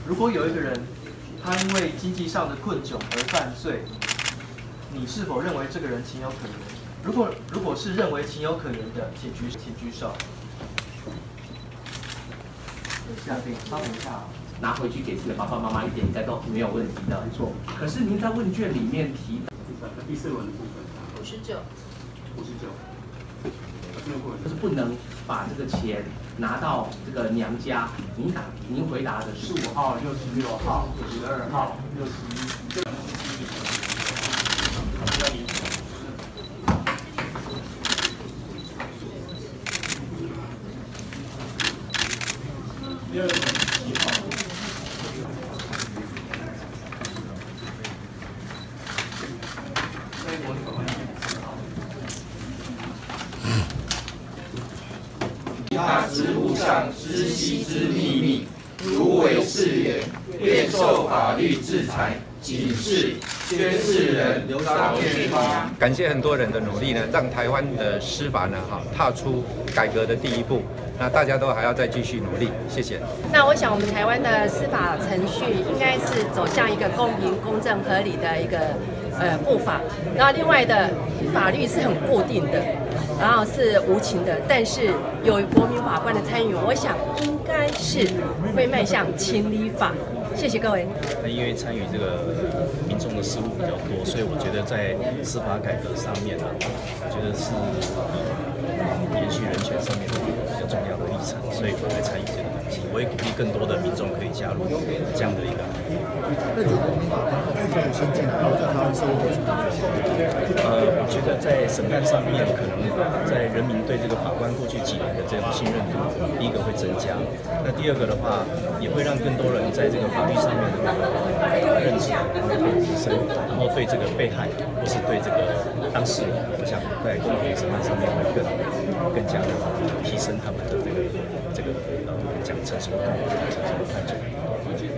如果有一个人他因为经济上的困窘而犯罪，你是否认为这个人情有可原？如果是认为情有可原的，请举手。下定，稍等一下。拿回去给自己的爸爸妈妈一点，应该都没有问题的。没错。可是您在问卷里面提第4轮的部分 59， 就是不能把这个钱拿到这个娘家。您回答的是15号、66号、52号、61。 第二个7号。 他职务上知悉之秘密，如违誓言，便受法律制裁，警示宣誓人张建发。 感谢很多人的努力呢，让台湾的司法呢踏出改革的第一步。那大家都还要再继续努力，谢谢。 那我想我们台湾的司法程序应该是走向一个公平、公正、合理的一个步伐。然后另外的法律是很固定的，然后是无情的，但是有国民法官的参与，我想应该是会迈向情理法。谢谢各位。 那因为参与这个民众的事务比较多，所以我觉得在司法改革上面呢，我觉得是延续人权上面的比较重要的历程，所以我来参与这个东西。我也鼓励更多的民众可以加入这样的一个。 那就国民法官是否有先进来，然后在台湾社会什么？ 我觉得在审判上面，可能在人民对这个法官过去几年的这种信任度，第一个会增加。那第二个的话，也会让更多人在这个法律上面的认知提升，然后对这个被害或是对这个当事人，我想在公平审判上面会更加的提升他们的这个讲成熟度、成熟的判决。